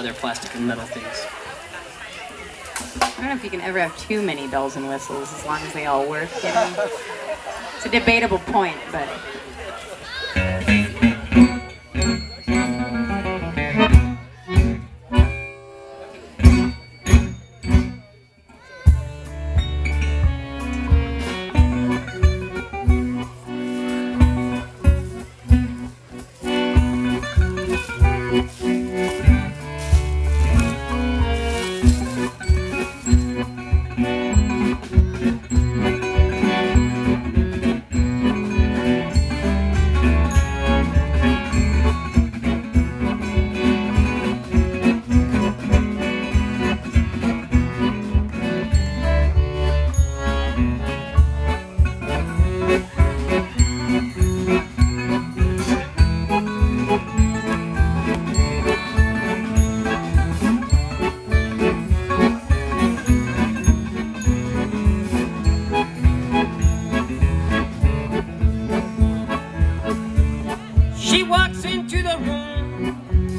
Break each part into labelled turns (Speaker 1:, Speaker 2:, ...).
Speaker 1: other plastic and metal things.
Speaker 2: I don't know if you can ever have too many bells and whistles as long as they all work, you know? It's a debatable point, but...
Speaker 3: She walks into the room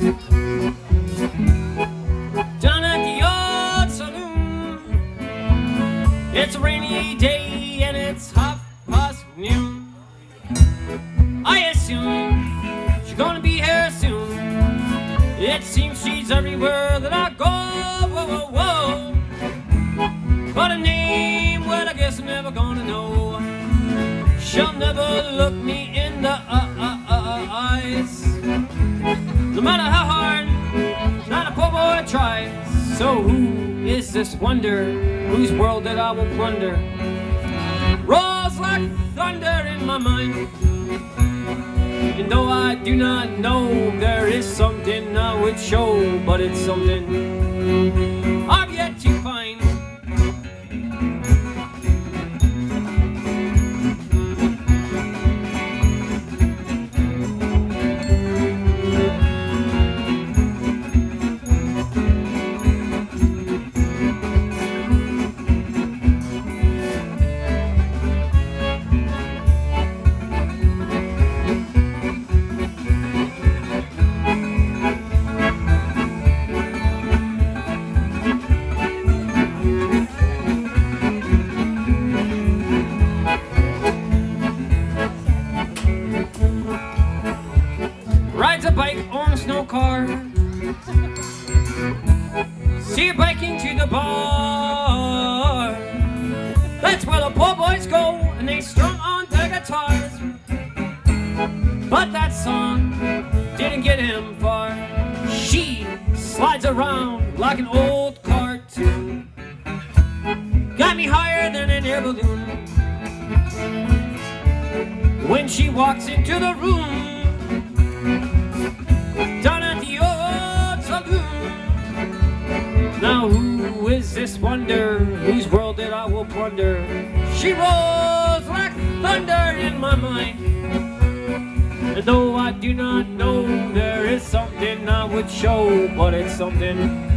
Speaker 3: down at the old saloon. It's a rainy day and it's 12:30. I assume she's gonna be here soon. It seems she's everywhere that I go. Whoa, whoa, whoa. But a name, well, I guess I'm never gonna know. She'll never look me in the eyes. No matter how hard not a poor boy tries. So who is this wonder whose world that I will plunder? Rolls like thunder in my mind. And though I do not know, there is something I would show, but it's something I've yet to find. Rides a bike on a snow car. See her biking to the bar. That's where the poor boys go, and they strum on their guitars. But that song didn't get him far. She slides around like an old cartoon. Got me higher than an air balloon. When she walks into the room down at the old saloon. Now who is this wonder whose world that I will plunder? She rolls like thunder in my mind. And though I do not know, there is something I would show, but it's something